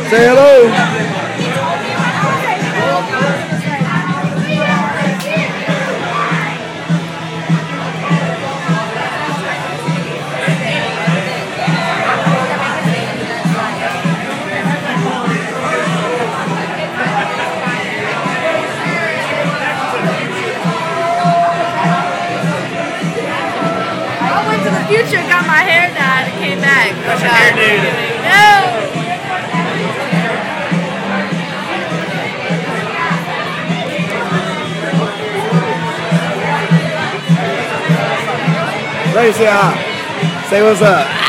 Say hello. Future got my hair dyed and came back. That's your hairdo. No. Say hi. Say what's up.